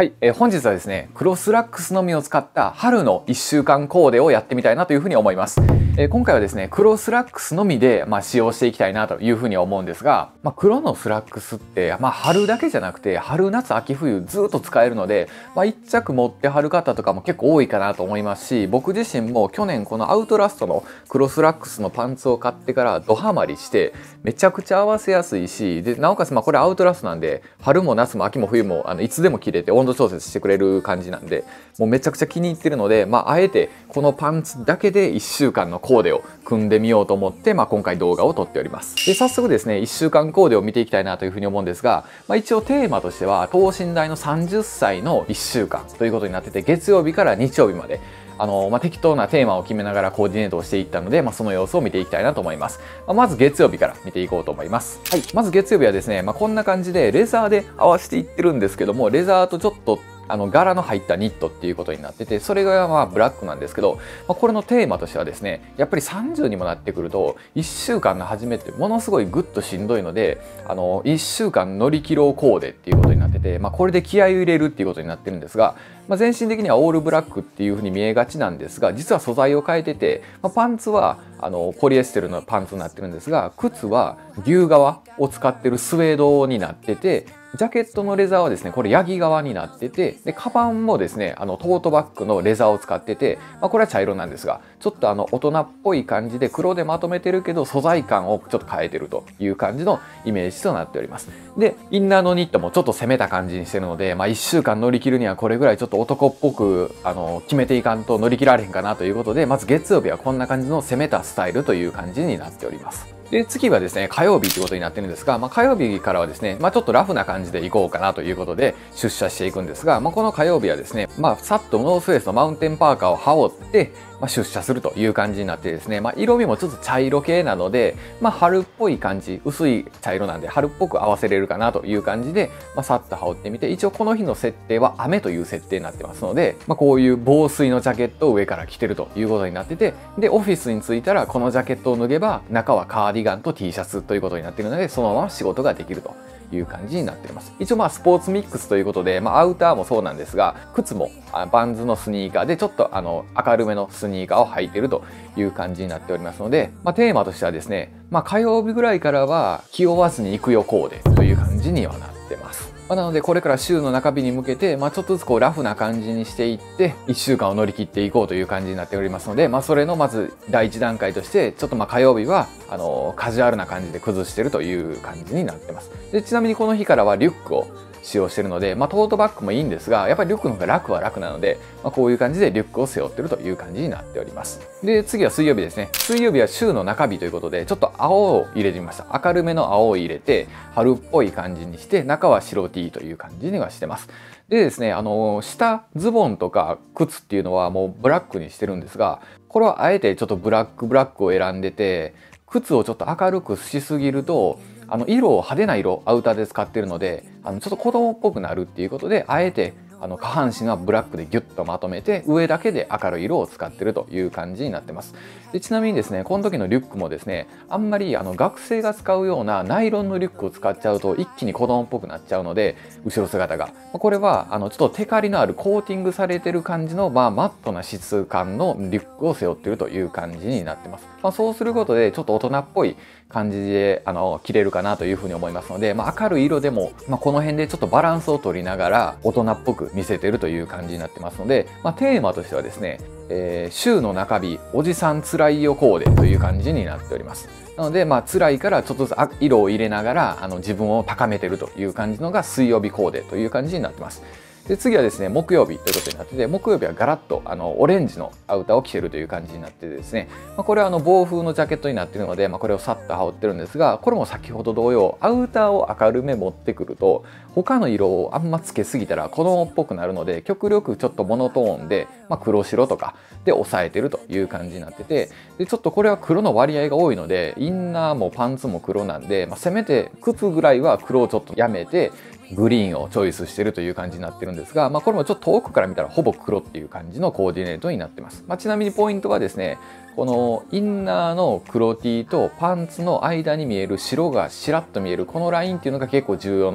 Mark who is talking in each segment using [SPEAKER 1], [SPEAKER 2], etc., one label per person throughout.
[SPEAKER 1] はい、本日はですね、クロスラックスのみを使った春の1週間コーデをやってみたいなというふうに思います。今回はですね、黒スラックスのみで、使用していきたいなというふうに思うんですが、黒のスラックスって、春だけじゃなくて、春、夏、秋、冬ずっと使えるので、1着持ってはる方とかも結構多いかなと思いますし、僕自身も去年このアウトラストのクロスラックスのパンツを買ってからドハマりして、めちゃくちゃ合わせやすいし、で、なおかつこれアウトラストなんで、春も夏も秋も冬もいつでも着れて温度調節してくれる感じなんで、もうめちゃくちゃ気に入ってるので、あえてこのパンツだけで1週間のコーデを組んでみようと思って、今回動画を撮っております。で、早速ですね、1週間コーデを見ていきたいなというふうに思うんですが、一応テーマとしては、等身大の30歳の1週間ということになってて、月曜日から日曜日まで、適当なテーマを決めながらコーディネートをしていったので、その様子を見ていきたいなと思います。まず月曜日から見ていこうと思います。はい、まず月曜日はですね、こんな感じでレザーで合わせていってるんですけども、レザーとちょっと柄の入ったニットっていうことになってて、それがブラックなんですけど、これのテーマとしてはですね、やっぱり30にもなってくると1週間の初めってものすごいぐっとしんどいので、1週間乗り切ろうコーデっていうことになってて、これで気合を入れるっていうことになってるんですが、全身的にはオールブラックっていう風に見えがちなんですが、実は素材を変えてて、パンツはポリエステルのパンツになってるんですが、靴は牛革を使ってるスウェードになってて、ジャケットのレザーはですね、これヤギ革になってて、で、カバンもですね、トートバッグのレザーを使ってて、これは茶色なんですが、ちょっと大人っぽい感じで黒でまとめてるけど、素材感をちょっと変えてるという感じのイメージとなっております。で、インナーのニットもちょっと攻めた感じにしてるので、1週間乗り切るにはこれぐらいちょっと男っぽく、決めていかんと乗り切られへんかなということで、まず月曜日はこんな感じの攻めたスタイルという感じになっております。で、次はですね、火曜日ということになってるんですが、火曜日からはですね、ちょっとラフな感じで行こうかなということで出社していくんですが、この火曜日はですね、さっとノースフェイスのマウンテンパーカーを羽織って、出社するという感じになってですね、色味もちょっと茶色系なので、春っぽい感じ、薄い茶色なんで春っぽく合わせれるかなという感じで、さっと羽織ってみて、一応この日の設定は雨という設定になってますので、こういう防水のジャケットを上から着てるということになってて、で、オフィスに着いたらこのジャケットを脱げば、中はカーディガンと T シャツということになっているので、そのまま仕事ができるという感じになっています。一応スポーツミックスということで、アウターもそうなんですが、靴もバンズのスニーカーでちょっと明るめのスニーカーを履いてるという感じになっておりますので、テーマとしてはですね、火曜日ぐらいからは気負わずに行くよコーデという感じにはなってます。なのでこれから週の中日に向けて、ちょっとずつラフな感じにしていって1週間を乗り切っていこうという感じになっておりますので、それのまず第一段階としてちょっと火曜日はカジュアルな感じで崩してるという感じになってます。で、ちなみにこの日からはリュックを使用してるので、トートバッグもいいんですが、やっぱりリュックの方が楽は楽なので、こういう感じでリュックを背負ってるという感じになっております。で、次は水曜日ですね。水曜日は週の中日ということで、ちょっと青を入れてみました。明るめの青を入れて、春っぽい感じにして、中は白 T という感じにはしてます。でですね、下、ズボンとか靴っていうのはもうブラックにしてるんですが、これはあえてちょっとブラックを選んでて、靴をちょっと明るくしすぎると、色を派手な色アウターで使ってるのでちょっと子供っぽくなるっていうことで、あえて下半身はブラックでギュッとまとめて、上だけで明るい色を使ってるという感じになってます。で、ちなみにですね、この時のリュックもですね、あんまり学生が使うようなナイロンのリュックを使っちゃうと一気に子供っぽくなっちゃうので、後ろ姿がこれはちょっとテカリのあるコーティングされてる感じのマットな質感のリュックを背負ってるという感じになってます。そうすることでちょっと大人っぽい感じで着れるかなというふうに思いますので、明るい色でも、この辺でちょっとバランスを取りながら大人っぽく見せてるという感じになってますので、テーマとしてはですね、週の中日おじさんつらいよコーデという感じになっております。なので辛いからちょっとずつ色を入れながら自分を高めてるという感じのが水曜日コーデという感じになってます。で、次はですね、木曜日ということになってて、木曜日はガラッとオレンジのアウターを着てるという感じになってですね、これは防風のジャケットになっているので、これをさっと羽織ってるんですが、これも先ほど同様、アウターを明るめ持ってくると、他の色をあんまつけすぎたら子供っぽくなるので、極力ちょっとモノトーンで、黒白とかで抑えてるという感じになってて、で、ちょっとこれは黒の割合が多いので、インナーもパンツも黒なんで、せめて靴ぐらいは黒をちょっとやめて、グリーンをチョイスしてるという感じになってるんですが、これもちょっと遠くから見たらほぼ黒っていう感じのコーディネートになってます。ちなみにポイントはですね、このインナーの黒 T とパンツの間に見える白がしらっと見えるこのラインっていうのが結構重要な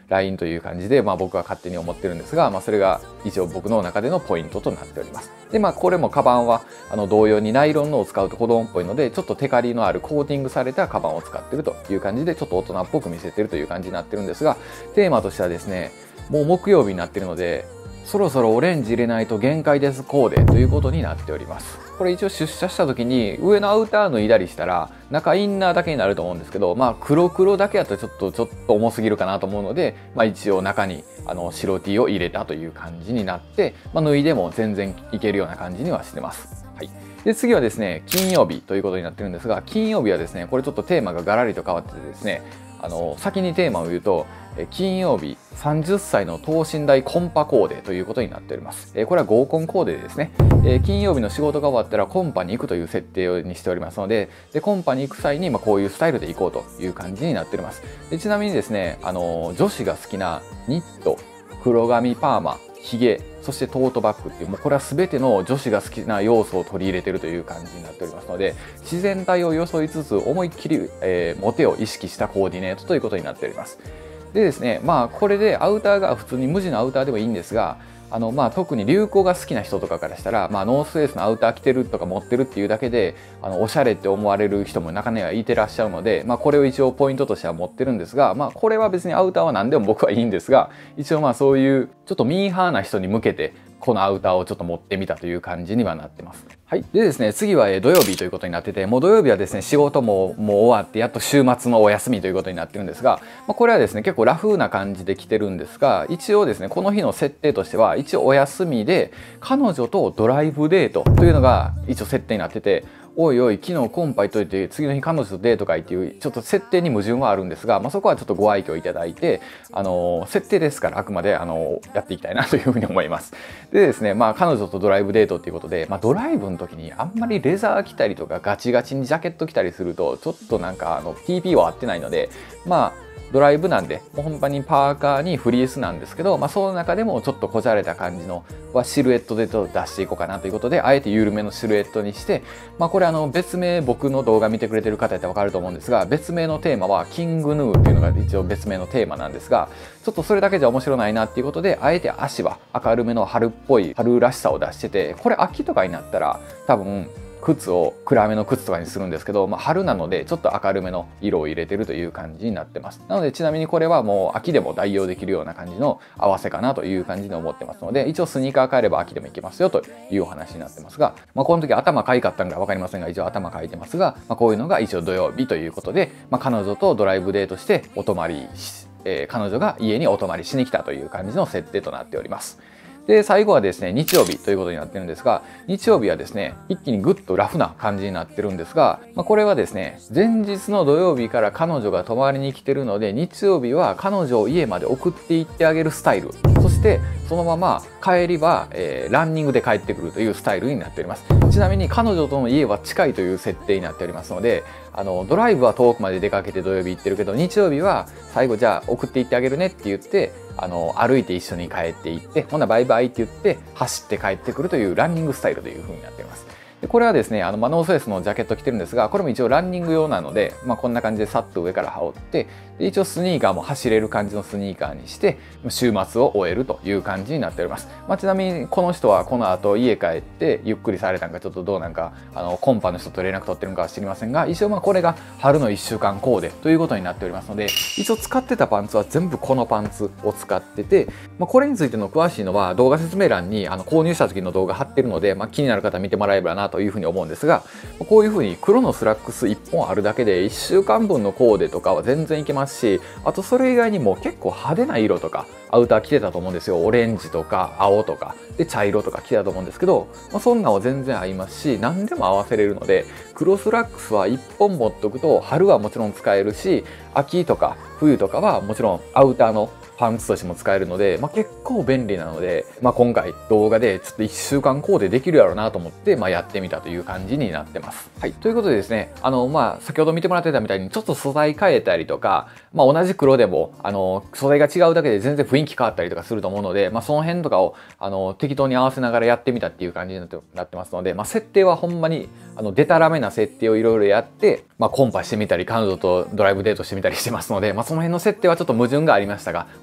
[SPEAKER 1] ラインという感じで、僕は勝手に思ってるんですが、それが一応僕の中でのポイントとなっております。で、これもカバンは同様にナイロンのを使うと子供っぽいので、ちょっとテカリのあるコーティングされたカバンを使ってるという感じで、ちょっと大人っぽく見せてるという感じになってるんですが、テーマとしてはですね、もう木曜日になってるので、そろそろオレンジ入れないと限界ですコーデということになっております。これ一応出社した時に上のアウター脱いだりしたら中インナーだけになると思うんですけど、黒だけやとちょっと重すぎるかなと思うので、一応中に白 T を入れたという感じになって、脱いでも全然いけるような感じにはしてます。はい。で次はですね、金曜日ということになってるんですが、金曜日はですね、これちょっとテーマがガラリと変わっててですね、先にテーマを言うと、金曜日30歳の等身大コンパコーデということになっております。これは合コンコーデですね。金曜日の仕事が終わったらコンパに行くという設定にしておりますので、コンパに行く際にこういうスタイルで行こうという感じになっております。ちなみにですね、女子が好きなニット、黒髪パーマ、ヒゲ、そしてトートバッグっていう、これは全ての女子が好きな要素を取り入れているという感じになっておりますので、自然体を装いつつ思いっきり、モテを意識したコーディネートということになっております。でですね、これでアウターが普通に無地のアウターでもいいんですが、特に流行が好きな人とかからしたら、ノースフェイスのアウター着てるとか持ってるっていうだけでおしゃれって思われる人も中にはいてらっしゃるので、これを一応ポイントとしては持ってるんですが、これは別にアウターは何でも僕はいいんですが、一応そういうちょっとミーハーな人に向けてこのアウターをちょっと持ってみたという感じにはなってます。はい。でですね、次は土曜日ということになってて、もう土曜日はですね、仕事も終わってやっと週末のお休みということになってるんですが、これはですね、結構ラフな感じで来てるんですが、一応ですね、この日の設定としては、一応お休みで彼女とドライブデートというのが一応設定になってて、おいおい昨日コンパ行っといて次の日彼女とデートかいっていうちょっと設定に矛盾はあるんですが、そこはちょっとご愛嬌いただいて、設定ですからあくまでやっていきたいなというふうに思います。でですね、彼女とドライブデートっていうことで、ドライブの時にあんまりレザー着たりとかガチガチにジャケット着たりするとちょっとTP は合ってないので、ドライブなんでもう本当にパーカーにフリースなんですけど、その中でもちょっとこじゃれた感じのシルエットで出していこうかなということで、あえて緩めのシルエットにして、これ別名、僕の動画見てくれてる方やったら分かると思うんですが、別名のテーマはキングヌーっていうのが一応別名のテーマなんですが、ちょっとそれだけじゃ面白ないなっていうことで、あえて足は明るめの春っぽい春らしさを出してて、これ秋とかになったら多分靴を暗めの靴とかにするんですけど、春なのでちょっと明るめの色を入れてるという感じになってます。なのでちなみにこれはもう秋でも代用できるような感じの合わせかなという感じに思ってますので、一応スニーカー買えれば秋でもいけますよというお話になってますが、この時頭かいかったんか分かりませんが、一応頭かいてますが、こういうのが一応土曜日ということで、彼女とドライブデートしてお泊まり彼女が家にお泊まりしに来たという感じの設定となっております。で最後はですね、日曜日ということになってるんですが、日曜日はですね、一気にぐっとラフな感じになってるんですが、これはですね、前日の土曜日から彼女が泊まりに来てるので、日曜日は彼女を家まで送って行ってあげるスタイル、そしてそのまま帰りは、ランニングで帰ってくるというスタイルになっております。ちなみに彼女との家は近いという設定になっておりますので、ドライブは遠くまで出かけて土曜日行ってるけど、日曜日は最後じゃあ送って行ってあげるねって言って歩いて一緒に帰っていって、ほなバイバイって言って走って帰ってくるというランニングスタイルという風になっています。でこれはですね、ノースフェイスのジャケット着てるんですが、これも一応ランニング用なので、こんな感じでさっと上から羽織って、で一応スニーカーも走れる感じのスニーカーにして週末を終えるという感じになっております。ちなみにこの人はこの後家帰ってゆっくりされたんかちょっとどうなんかコンパの人と連絡取ってるのかは知りませんが、一応これが春の1週間コーデということになっておりますので、一応使ってたパンツは全部このパンツを使ってて、これについての詳しいのは動画説明欄に購入した時の動画貼ってるので、気になる方見てもらえればなというふうに思うんですが、こういうふうに黒のスラックス1本あるだけで1週間分のコーデとかは全然いけますし、あとそれ以外にも結構派手な色とかアウター着てたと思うんですよ。オレンジとか青とかで茶色とか着てたと思うんですけど、そんなんは全然合いますし、何でも合わせれるので、黒スラックスは1本持っとくと春はもちろん使えるし、秋とか冬とかはもちろんアウターのパンツとしても使えるので、結構便利なので、今回動画でちょっと1週間コーデできるやろうなと思って、やってみたという感じになってます。はい。ということでですね、先ほど見てもらってたみたいにちょっと素材変えたりとか、同じ黒でも、素材が違うだけで全然雰囲気変わったりとかすると思うので、その辺とかを、適当に合わせながらやってみたっていう感じになってますので、設定はほんまに、デタラメな設定をいろいろやって、コンパしてみたり、彼女とドライブデートしてみたりしてますので、その辺の設定はちょっと矛盾がありましたが、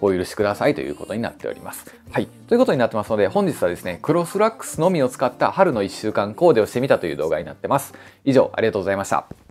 [SPEAKER 1] お許しくださいということになっております。はい。ということになってますので、本日はですね、クロスラックスのみを使った春の1週間コーデをしてみたという動画になってます。以上、ありがとうございました。